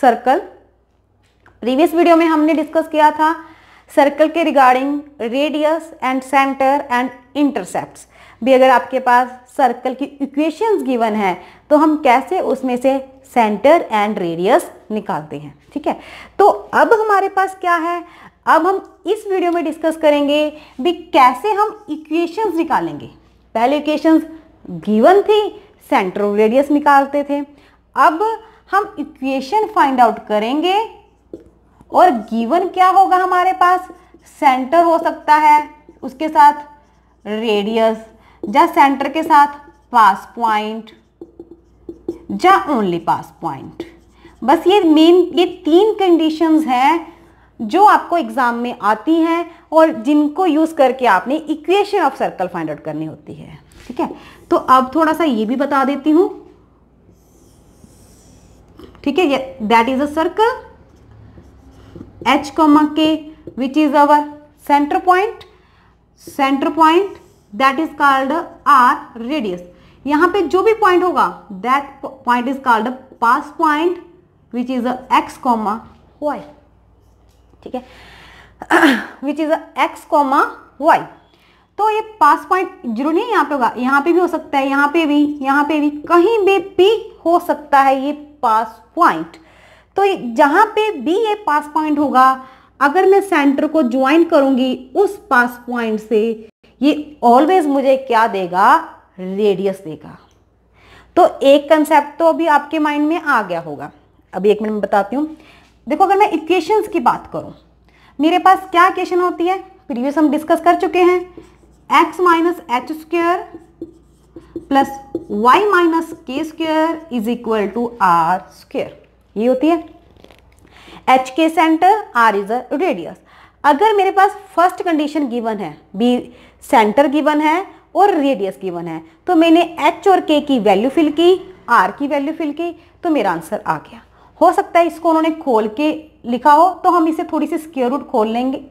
Circle. Previous video में हमने discuss किया था सर्कल के regarding radius and center and intercepts. भी अगर आपके पास सर्कल की इक्वेशंस गिवन है तो हम कैसे उसमें से सेंटर एंड रेडियस निकालते हैं। ठीक है, तो अब हमारे पास क्या है, अब हम इस वीडियो में डिस्कस करेंगे भी कैसे हम इक्वेशंस निकालेंगे। पहले इक्वेशंस गिवन थी, सेंटर और रेडियस निकालते थे। अब हम इक्वेशन फाइंड आउट करेंगे और गिवन क्या होगा हमारे पास, सेंटर हो सकता है, उसके साथ रेडियस, या सेंटर के साथ पास पॉइंट, या ओनली पास पॉइंट। बस ये तीन कंडीशंस हैं जो आपको एग्जाम में आती हैं और जिनको यूज करके आपने equation of circle find out करनी होती है। ठीक है, तो अब थोड़ा सा ये भी बता देती हूं। ठीक है, that is a circle H, K which is our center point that is called R radius। यहाँ पे जो भी पॉइंट होगा that point is called a pass point which is a X, Y। ठीक है, which is a X, Y। तो ये पास point जरूर नहीं यहाँ पे होगा, यहाँ पे भी हो सकता है, यहाँ पे भी, कहीं भी हो सकता है ये पास पॉइंट। तो जहां पे भी ये पास पॉइंट होगा, अगर मैं सेंटर को ज्वाइन करूंगी उस पास पॉइंट से, ये ऑलवेज मुझे क्या देगा, रेडियस देगा। तो एक कंसेप्ट तो अभी आपके माइंड में आ गया होगा। अभी एक मिनट में बताती हूँ। देखो, अगर मैं इक्वेशंस की बात करूं, मेरे पास क्या इक्वेशन होती है, प्रीवियस हम डिस्कस कर चुके हैं, x minus H square plus Y minus K square is equal to are square. ये होती है h के center, r is a radius. अगर मेरे पास फर्स्ट कंडीशन गिवन है, बी सेंटर गिवन है और रेडियस गिवन है, तो मैंने h और k की वैल्यू फिल की, r की वैल्यू फिल की, तो मेरा आंसर आ गया। हो सकता है इसको उन्होंने खोल के लिखा हो, तो हम इसे थोड़ी सी स्क्वायर रूट खोल लेंगे,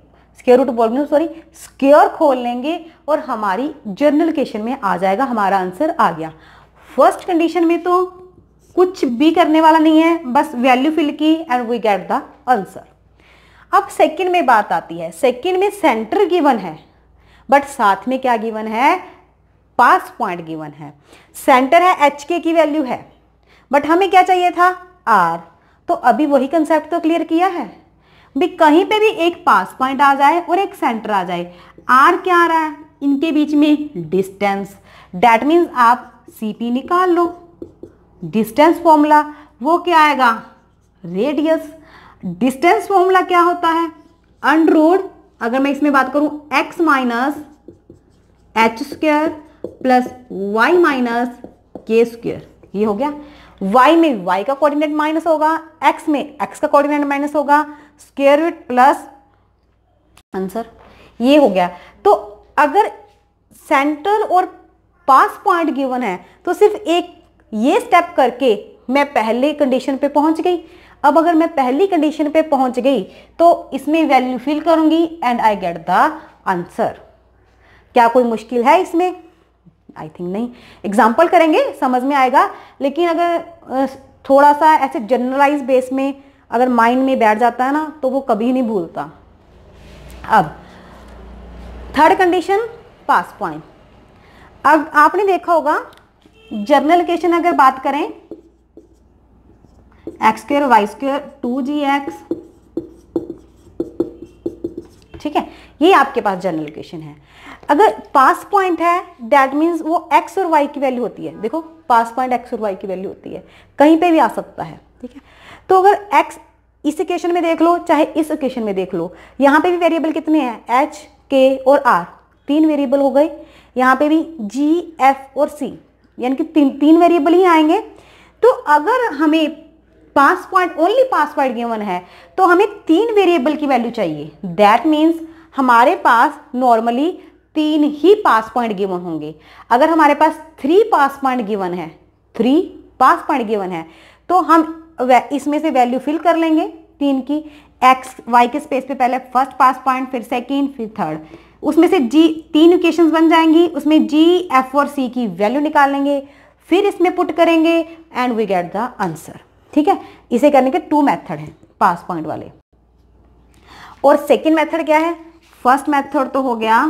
स्क्वायर खोल लेंगे और हमारी जर्नलिकेशन में आ जाएगा, हमारा आंसर आ गया। फर्स्ट कंडीशन में तो कुछ भी करने वाला नहीं है, बस वैल्यू फिल की and we get the answer. अब सेकंड में बात आती है, सेकंड में सेंटर गिवन है बट साथ में क्या गिवन है, पास पॉइंट गिवन है। सेंटर है एच के की वैल्यू है बट हमें क्या चाहिए था, आर। तो अभी वही कंसेप्ट तो क्लियर किया है भी, कहीं पे भी एक पास पॉइंट आ जाए और एक सेंटर आ जाए, आर क्या आ रहा है, इनके बीच में डिस्टेंस, दैट मीन्स आप सीपी निकाल लो। डिस्टेंस फॉर्मूला वो क्या आएगा, रेडियस। डिस्टेंस फॉर्मूला क्या होता है, अंडर रूट, अगर मैं इसमें बात करूं x minus H square plus Y minus K square. ये हो गया, y में y का कोऑर्डिनेट माइनस होगा, x में x का कोऑर्डिनेट माइनस होगा, स्क्वायर रूट प्लस आंसर। ये हो गया। तो अगर सेंटर और पास पॉइंट गिवन है तो सिर्फ एक ये स्टेप करके मैं पहली कंडीशन पे पहुंच गई। अब अगर मैं पहली कंडीशन पे पहुंच गई तो इसमें वैल्यू फिल करूंगी and I get the answer. क्या कोई मुश्किल है इसमें, आई थिंक नहीं। एग्जाम्पल करेंगे समझ में आएगा, लेकिन अगर थोड़ा सा ऐसे जनरलाइज बेस में अगर माइंड में बैठ जाता है ना तो वो कभी नहीं भूलता। अब थर्ड कंडीशन, पास पॉइंट। अब आपने देखा होगा जर्नल इक्वेशन अगर बात करें, x square Y square 2gx, ठीक है, ये आपके पास जर्नल इक्वेशन है। अगर पास पॉइंट है दैट मीन्स वो x और y की वैल्यू होती है। देखो पास पॉइंट x और y की वैल्यू होती है, कहीं पे भी आ सकता है। ठीक है, तो अगर x इस इक्वेशन में देख लो चाहे इस इक्वेशन में देख लो, यहाँ पे भी वेरिएबल कितने हैं, h, k और r, तीन वेरिएबल हो गए। यहाँ पे भी g, f और c, यानी कि तीन वेरिएबल ही आएंगे। तो अगर हमें pass point, only pass point given है तो हमें तीन वेरिएबल की वैल्यू चाहिए। दैट मीन्स हमारे पास नॉर्मली तीन ही पास पॉइंट गिवन होंगे। अगर हमारे पास 3 पास पॉइंट गिवन है, 3 पास पॉइंट गिवन है, तो हम इसमें से वैल्यू फिल कर लेंगे तीन की। एक्स वाई के स्पेस पे पहले फर्स्ट पास पॉइंट, फिर सेकेंड, फिर थर्ड, उसमें से जी तीन इक्वेशंस बन जाएंगी, उसमें जी, एफ और सी की वैल्यू निकाल लेंगे, फिर इसमें पुट करेंगे and we get the answer. ठीक है, इसे करने के 2 मेथड हैं पास पॉइंट वाले। और सेकंड मेथड क्या है? फर्स्ट मेथड तो हो गया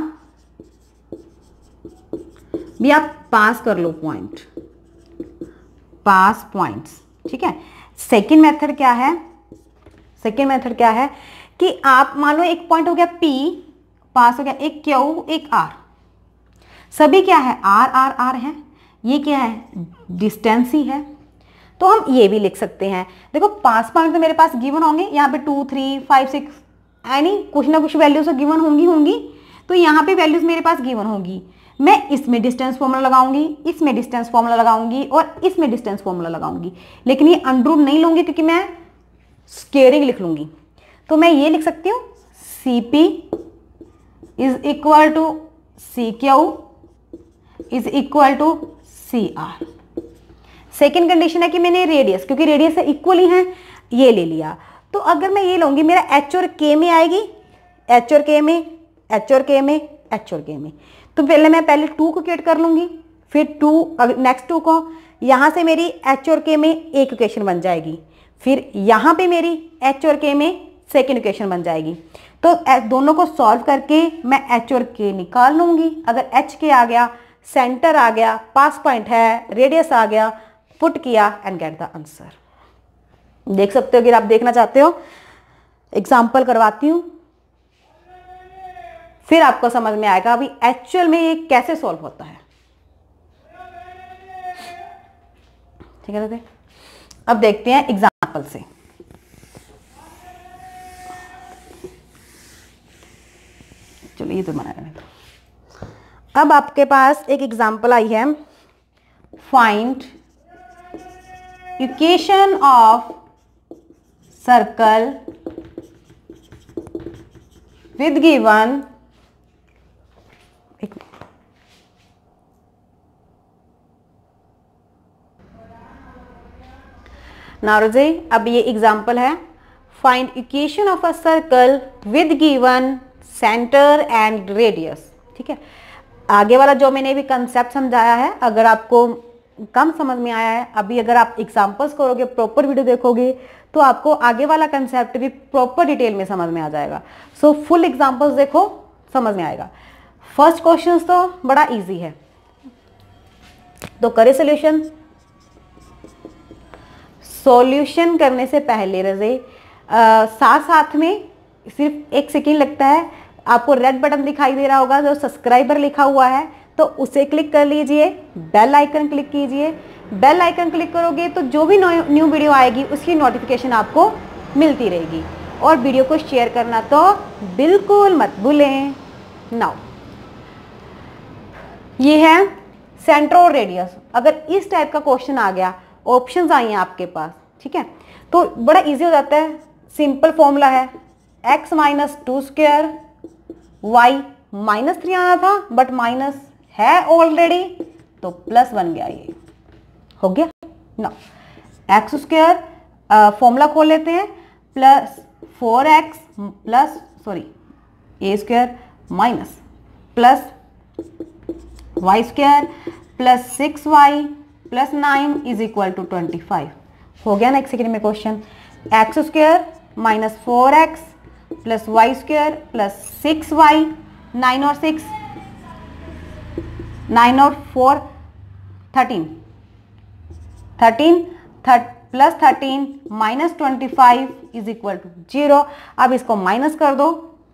भी आप पास कर लो पॉइंट, पास पॉइंट्स, ठीक है। सेकंड मेथड क्या है? सेकंड मेथड क्या है कि आप मान लो एक पॉइंट हो गया P पास हो गया, एक Q एक R, सभी क्या है R R R है, ये क्या है डिस्टेंस ही है। तो हम ये भी लिख सकते हैं, देखो पास पॉइंट तो मेरे पास गिवन होंगे, यहाँ पे 2 3 5 6 यानी कुछ ना कुछ वैल्यूज तो गिवन होंगी, तो यहाँ पे वैल्यूज मेरे पास गिवन होगी। मैं इसमें डिस्टेंस फॉर्मूला लगाऊंगी, इसमें डिस्टेंस फॉर्मूला लगाऊंगी और इसमें डिस्टेंस फॉर्मूला लगाऊंगी, लेकिन ये अंडर रूट नहीं लूंगी क्योंकि मैं स्केयरिंग लिख लूंगी। तो मैं ये लिख सकती हूँ CP is equal to CQ is equal to CR। Second condition है कि मैंने रेडियस, क्योंकि रेडियस से इक्वल ही है, ये ले लिया। तो अगर मैं ये लूंगी मेरा H और K में आएगी, H और K में, H और K में, H और K में, तो पहले मैं 2 को क्रिएट कर लूंगी, फिर 2 नेक्स्ट 2 को, यहां से मेरी H और K में एक इक्वेशन बन जाएगी, फिर यहां पे मेरी H और K में सेकेंड इक्वेशन बन जाएगी। तो दोनों को सॉल्व करके मैं H और K निकाल लूंगी। अगर H K आ गया, सेंटर आ गया, पास पॉइंट है, रेडियस आ गया, पुट किया एंड गेट द आंसर। देख सकते हो, अगर आप देखना चाहते हो एग्जाम्पल करवाती हूं, फिर आपको समझ में आएगा अभी एक्चुअल में ये कैसे सॉल्व होता है। ठीक है, तो अब देखते हैं एग्जाम्पल से। चलो ये तो बना रहे हैं। अब आपके पास एक एग्जाम्पल आई है, find equation of circle with given, नारोजे अब ये एग्जाम्पल है, find equation of a circle with given center and radius. ठीक है, आगे वाला जो मैंने भी कंसेप्ट समझाया है, अगर आपको कम समझ में आया है, अभी अगर आप एग्जाम्पल्स करोगे, प्रॉपर वीडियो देखोगे, तो आपको आगे वाला कंसेप्ट भी प्रॉपर डिटेल में समझ में आ जाएगा। सो फुल एग्जाम्पल्स देखो, समझ में आएगा। फर्स्ट क्वेश्चन तो बड़ा इजी है, तो करे सोल्यूशन। सॉल्यूशन करने से पहले रजे साथ साथ में सिर्फ 1 सेकेंड लगता है, आपको रेड बटन दिखाई दे रहा होगा जो सब्सक्राइबर लिखा हुआ है, तो उसे क्लिक कर लीजिए, बेल आइकन क्लिक कीजिए। बेल आइकन क्लिक करोगे तो जो भी न्यू वीडियो आएगी उसकी नोटिफिकेशन आपको मिलती रहेगी। और वीडियो को शेयर करना तो बिल्कुल मत भूलें। नाउ ये है सेंटर और रेडियस। अगर इस टाइप का क्वेश्चन आ गया, ऑप्शंस आई हैं आपके पास, ठीक है, तो बड़ा इजी हो जाता है। सिंपल फॉर्मूला है x minus 2 square, y minus 3 आना था बट माइनस है ऑलरेडी, तो प्लस बन गया, ये हो गया ना। एक्स स्क्वायर फॉर्मूला खोल लेते हैं, plus 4x plus A square minus plus Y square plus 6y plus 9 is equal to 25। हो गया ना एक सेकेंड में question. X square minus 4x plus Y square plus 6y, 9 और 6, 9 और 4 13, 13 plus 13 minus 25 is equal to 0। अब इसको minus कर दो,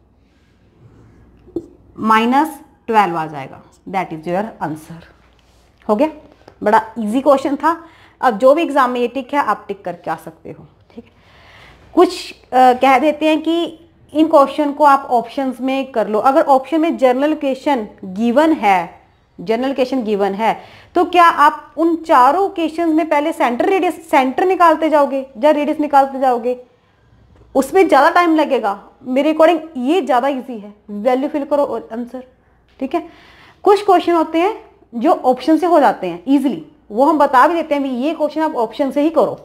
माइनस 12 आ जाएगा, दैट इज योर आंसर। हो गया, बड़ा इजी क्वेश्चन था। अब जो भी एग्जाम में ये टिक है आप टिक करके आ सकते हो। ठीक है, कुछ कह देते हैं कि इन क्वेश्चन को आप ऑप्शंस में कर लो। अगर ऑप्शन में जनरल क्वेश्चन गिवन है, जनरल क्वेश्चन गिवन है, तो क्या आप उन चारों क्वेश्चंस में पहले सेंटर रेडियस सेंटर निकालते जाओगे या रेडियस निकालते जाओगे? उसमें ज़्यादा टाइम लगेगा। मेरे अकॉर्डिंग ये ज़्यादा इजी है, वैल्यू फिल करो और आंसर। ठीक है, कुछ क्वेश्चन होते हैं जो ऑप्शन से हो जाते हैं इजीली, वो हम बता भी देते हैं भी ये क्वेश्चन आप ऑप्शन से ही करो।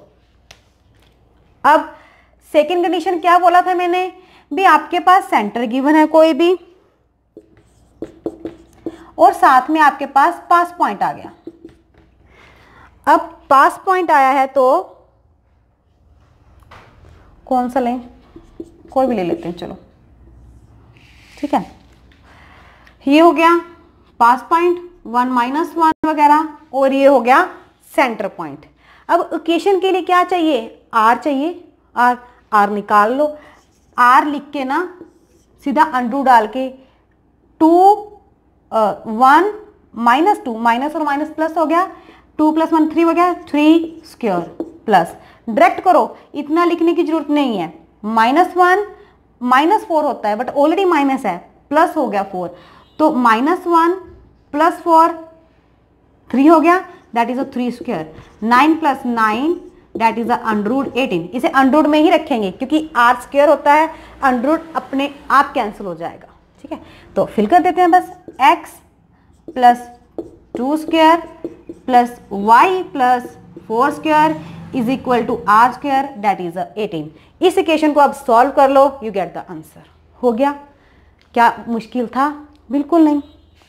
अब सेकेंड कंडीशन क्या बोला था मैंने भी, आपके पास सेंटर गिवन है कोई भी और साथ में आपके पास पॉइंट आ गया। अब पास पॉइंट आया है तो कौन सा लें, कोई भी ले लेते हैं चलो, ठीक है। ये हो गया पास पॉइंट, 1 - 1 वगैरह, और ये हो गया सेंटर पॉइंट। अब इक्वेशन के लिए क्या चाहिए, आर चाहिए, आर निकाल लो। आर लिख के ना सीधा अंडू डाल के 2 1 -2, माइनस और माइनस प्लस हो गया, 2 + 1 3 हो गया, 3 स्क्वायर प्लस, डायरेक्ट करो, इतना लिखने की जरूरत नहीं है। -1 -4 होता है बट ऑलरेडी माइनस है, प्लस हो गया 4, तो -1 + 4 3 हो गया, that is a 3 square. 9 + 9 that is √18। इसे अंडरूट में ही रखेंगे क्योंकि आर स्क्वायर होता है, अंडरूट अपने आप कैंसिल हो जाएगा, ठीक है। तो फिल कर देते हैं बस, x + 2 square plus y + 4 square is equal to are square that is 18। इस इक्वेशन को अब सॉल्व कर लो, यू गेट द आंसर। हो गया, क्या मुश्किल था, बिल्कुल नहीं।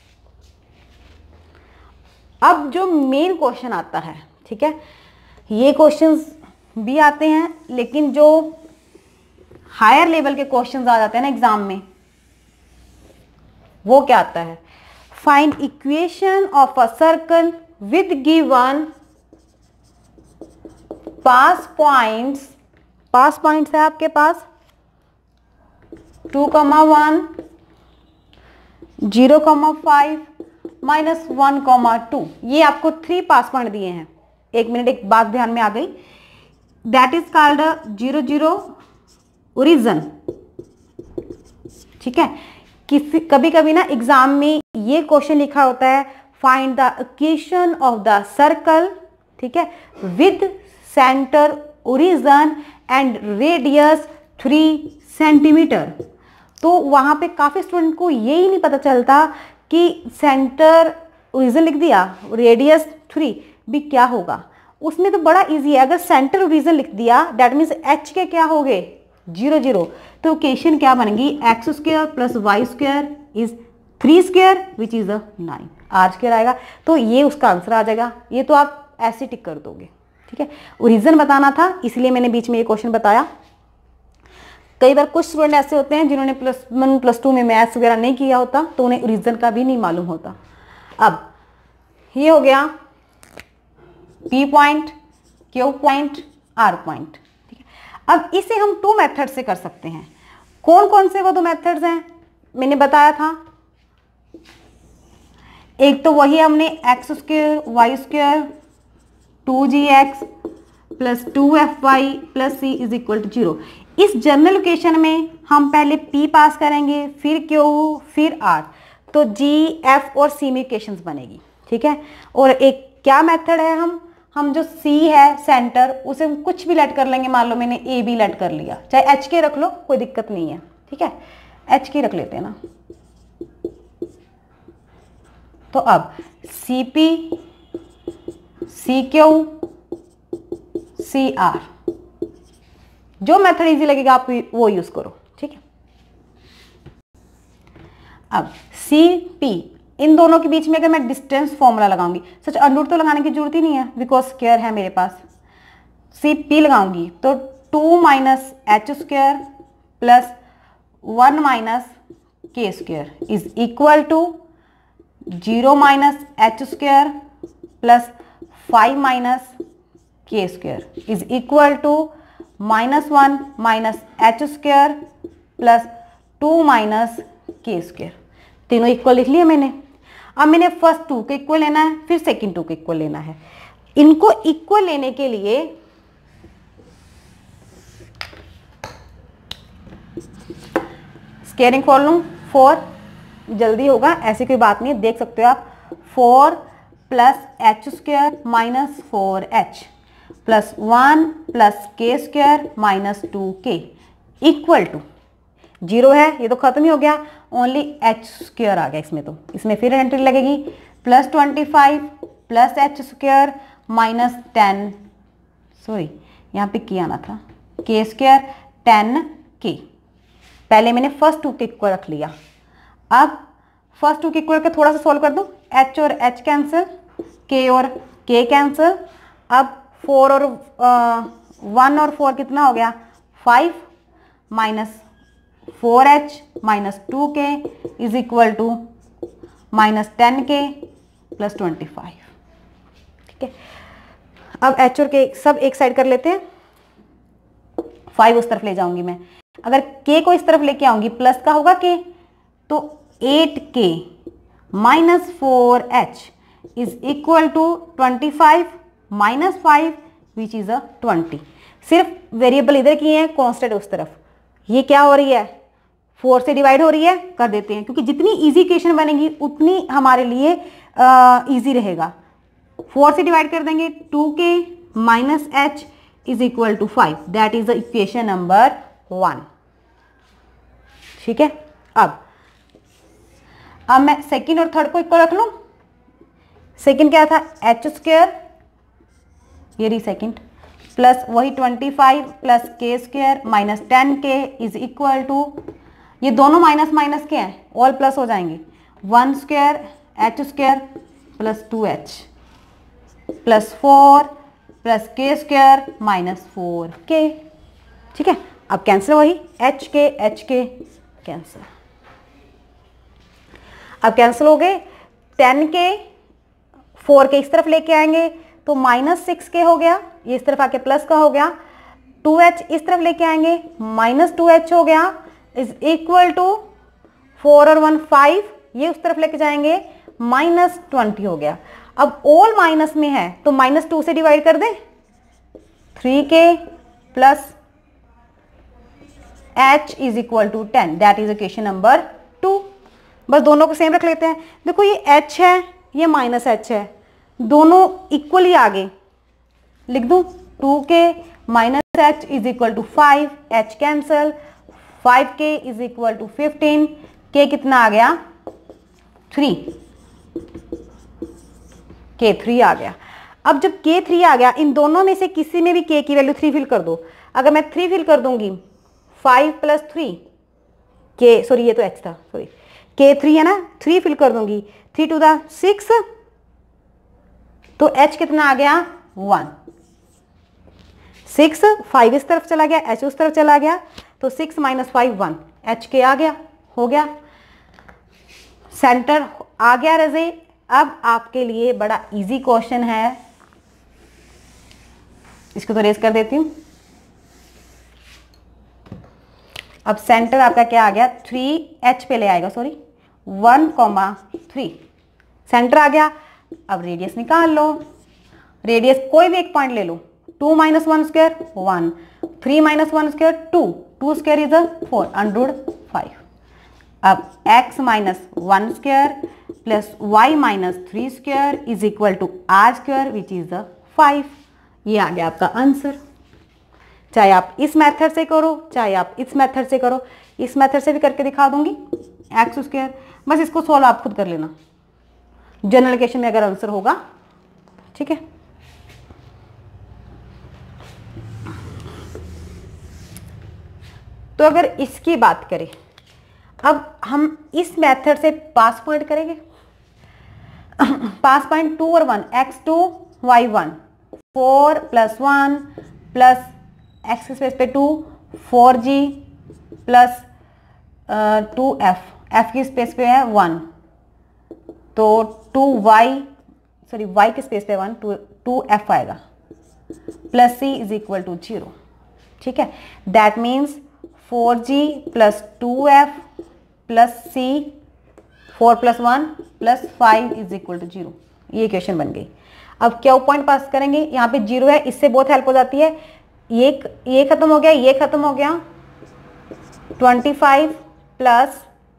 अब जो मेन क्वेश्चन आता है, ठीक है, ये क्वेश्चंस भी आते हैं लेकिन जो हायर लेवल के क्वेश्चंस आ जाते हैं ना एग्जाम में, वो क्या आता है, find equation of a circle with given pass points है आपके पास 2, 1, 0, 5 -1, 2। ये आपको 3 पास पॉइंट दिए हैं। एक मिनट, एक बात ध्यान में आ गई, दैट इज कॉल्ड 0, 0 ओरिजिन, ठीक है। कभी कभी ना एग्जाम में ये क्वेश्चन लिखा होता है, find the equation of the circle, ठीक है, with centre origin and radius 3 centimetre. तो वहां पे काफी स्टूडेंट को यही नहीं पता चलता कि सेंटर ओरिजिन लिख दिया, रेडियस 3 भी क्या होगा। उसमें तो बड़ा इजी है, अगर सेंटर ओरिजिन लिख दिया दैट मीन्स एच के क्या हो गए 0, 0, तो इक्वेशन क्या बनेगी, x² + y² is 3 square which is 9, r² आएगा। तो ये उसका आंसर आ जाएगा। ये तो आप ऐसे टिक कर दोगे, ठीक है। ओरिजिन बताना था इसलिए मैंने बीच में ये क्वेश्चन बताया। कई बार कुछ स्टूडेंट ऐसे होते हैं जिन्होंने +1 +2 में मैथ्स वगैरह नहीं किया होता, तो उन्हें ओरिजिन का भी नहीं मालूम होता। अब ये हो गया P point, Q point, R point, ठीक है। अब इसे हम 2 मेथड से कर सकते हैं। कौन कौन से वो 2 मेथड्स हैं मैंने बताया था, एक तो वही हमने x² y² 2gx + 2fy + c is equal to 0। इस जनरल इक्वेशन में हम पहले P पास करेंगे, फिर Q, फिर R, तो G, F और C में इक्वेशंस बनेगी, ठीक है। और एक क्या मेथड है, हम जो C है सेंटर, उसे हम कुछ भी लेट कर लेंगे। मान लो मैंने A भी लेट कर लिया, चाहे H के रख लो, कोई दिक्कत नहीं है, ठीक है, H के रख लेते हैं ना। तो अब CP, CQ, CR, जो मेथड इजी लगेगा आप वो यूज करो, ठीक है। अब CP, इन दोनों के बीच में अगर मैं डिस्टेंस फॉर्मूला लगाऊंगी, सच अंडरूट तो लगाने की जरूरत ही नहीं है बिकॉज स्क्वायर है मेरे पास। CP लगाऊंगी तो 2 - h² + 1 - k² is equal to 0 - h² + 5 - k² is equal to -1 - h² + 2 - k²। तीनों इक्वल लिख लिए मैंने। अब मैंने फर्स्ट 2 के इक्वल लेना है, फिर सेकंड 2 के इक्वल लेना है। इनको इक्वल लेने के लिए स्क्वायरिंग कर लूं, 4 जल्दी होगा, ऐसी कोई बात नहीं है, देख सकते हो आप। 4 + h² - 4h + 1 + k² - 2k equal to 0 है, ये तो खत्म ही हो गया, ओनली h² आ गया इसमें, तो इसमें फिर एंट्री लगेगी +25 + h² - 10, सॉरी यहाँ पे k आना था, k² 10k। पहले मैंने फर्स्ट 2 के इक्वल रख लिया। अब फर्स्ट 2 के इक्वल के थोड़ा सा सॉल्व कर दो, h और h कैंसिल, k और k कैंसिल। अब 4 और 1 और 4 कितना हो गया 5 minus 4h minus 2k is equal to minus 10k plus 25। ठीक है, अब h और k सब एक साइड कर लेते हैं। 5 उस तरफ ले जाऊंगी मैं, अगर k को इस तरफ लेके आऊंगी प्लस का होगा k, तो 8k minus 4h is equal to 25 minus 5 which is a 20। सिर्फ वेरिएबल इधर की है, कांस्टेंट उस तरफ। ये क्या हो रही है, 4 से डिवाइड हो रही है, कर देते हैं, क्योंकि जितनी इजी इक्वेशन बनेगी उतनी हमारे लिए इजी रहेगा। 4 से डिवाइड कर देंगे, 2k minus h is equal to 5, that is the equation number 1। ठीक है, अब मैं सेकंड और थर्ड को इक्वल रख लूं। सेकंड क्या था, h स्क्वायर, ये रही सेकंड, प्लस वही 25 plus k square minus 10k is equal to, ये दोनों माइनस माइनस के हैं, ऑल प्लस हो जाएंगे, 1 square h square plus 2h plus 4 plus k square minus 4k। ठीक है, अब कैंसिल, वही h k कैंसिल। अब कैंसिल हो गए, 10k 4k इस तरफ लेके आएंगे तो माइनस 6k हो गया, ये इस तरफ आके प्लस का हो गया, 2h इस तरफ लेके आएंगे माइनस 2h हो गया, इज इक्वल टू 4 और 1 5, ये उस तरफ लेके जाएंगे माइनस 20 हो गया। अब ऑल माइनस में है तो माइनस 2 से डिवाइड कर दें, 3k plus h is equal to 10, that is equation number 2। बस दोनों को सेम रख लेते हैं। देखो ये h है, ये माइनस h है, दोनों इक्वली आगे लिख दूं, 2k minus h is equal to 5, h cancel, 5k is equal to 15, k कितना आ गया 3, k 3 आ गया। अब जब k 3 आ गया, इन दोनों में से किसी में भी k की वैल्यू 3 फिल कर दो। अगर मैं 3 फिल कर दूंगी, 5 प्लस 3 k, सॉरी ये तो h था, सॉरी k 3 है ना, 3 फिल कर दूंगी, 3 टू द 6, तो h कितना आ गया 1, 6 5 इस तरफ चला गया, h उस तरफ चला गया, तो 6 माइनस 5 1, h के आ गया, हो गया, सेंटर आ गया रजे। अब आपके लिए बड़ा इजी क्वेश्चन है, इसको तो रेज कर देती हूं। अब सेंटर आपका क्या आ गया, 3h पे ले आएगा, सॉरी 1,3 सेंटर आ गया। अब रेडियस निकाल लो, रेडियस कोई भी एक पॉइंट ले लो, 2 minus 1 square 1, 3 minus 1 square 2, 2 square is 4 under 5। अब x minus 1 square plus y minus 3 square is equal to r square which is 5। ये आ गया आपका आंसर। चाहे आप इस मेथड से करो, चाहे आप इस मेथड से करो, इस मेथड से भी करके दिखा दूंगी, एक्स स्क्वायर। बस इसको सॉल्व आप खुद कर लेना जनरल इक्वेशन में अगर आंसर होगा। ठीक है, तो अगर इसकी बात करें, अब हम इस मेथड से पास पॉइंट करेंगे, पास पॉइंट 2 और 1, x2 y1, 4 plus 1 plus x के स्पेस पे 2, 4g प्लस 2f, f की स्पेस पे है 1, तो 2y, सॉरी y के स्पेस पे 1, 2f आएगा, plus c is equal to 0। ठीक है, that means 4g plus 2f plus c, 4 plus 1 plus 5 is equal to 0। ये इक्वेशन बन गई। अब क्या पॉइंट पास करेंगे, यहाँ पे 0 है, इससे बहुत हेल्प हो जाती है, ये खत्म हो गया, ये खत्म हो गया, 25 plus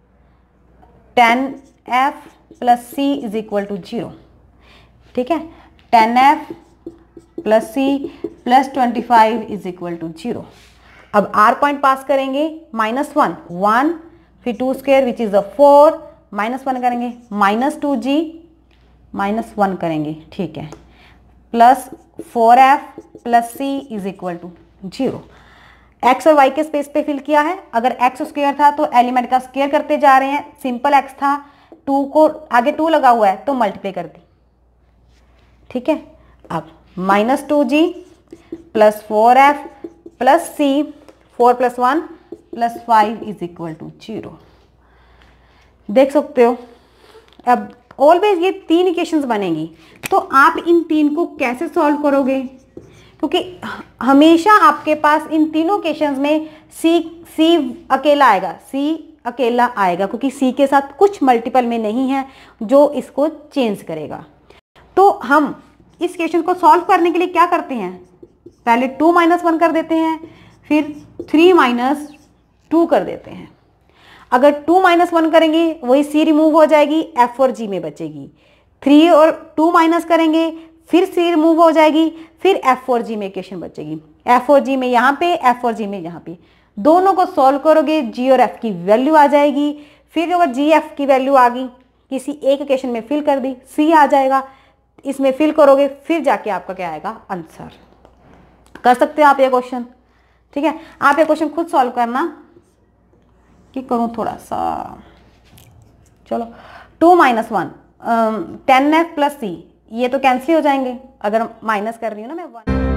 10f plus c is equal to 0। ठीक है, 10f plus c plus 25 is equal to 0। अब r पॉइंट पास करेंगे, -1 1, फिर 2 स्क्वायर विच इज 4, -1 करेंगे, -2g -1 करेंगे। ठीक है, plus 4f plus c is equal to 0। x और y के स्पेस पे फिल किया है। अगर x स्क्वायर था तो एलिमेंट का स्क्वायर करते जा रहे हैं, सिंपल x था, 2 को आगे 2 लगा हुआ है तो मल्टीप्लाई कर दी। ठीक है, अब -2g plus 4f plus c, 4 + 1 + 5 = 0। देख सकते हो। अब ऑलवेज ये 3 इक्वेशंस बनेंगी, तो आप इन 3 को कैसे सॉल्व करोगे? क्योंकि हमेशा आपके पास इन तीनों इक्वेशंस में सी अकेला आएगा, सी अकेला आएगा, क्योंकि सी के साथ कुछ मल्टीपल में नहीं है जो इसको चेंज करेगा। तो हम इस इक्वेशन को सॉल्व करने के लिए क्या करते हैं? पहले 2 - 1 कर देते हैं, फिर 3 - 2 कर देते हैं। अगर 2 - 1 करेंगे वही सी रिमूव हो जाएगी, एफ और जी में बचेगी। 3 और 2 माइनस करेंगे, फिर सी रिमूव हो जाएगी, फिर एफ और जी में इक्वेशन बचेगी। एफ और जी में यहाँ पे, एफ और जी में यहाँ पे, दोनों को सॉल्व करोगे, जी और एफ की वैल्यू आ जाएगी। फिर अगर जी एफ की वैल्यू आ गई, किसी एक इक्वेशन में फिल कर दी, सी आ जाएगा, इसमें फिल करोगे, फिर जाके आपका क्या आएगा? आंसर। कर सकते हो आप ये क्वेश्चन, ठीक है। आप ये क्वेश्चन खुद सॉल्व करना, कि करूँ थोड़ा सा, चलो 2 - 1 10f + c, ये तो कैंसिल हो जाएंगे अगर माइनस कर रही हूँ ना मैं 1।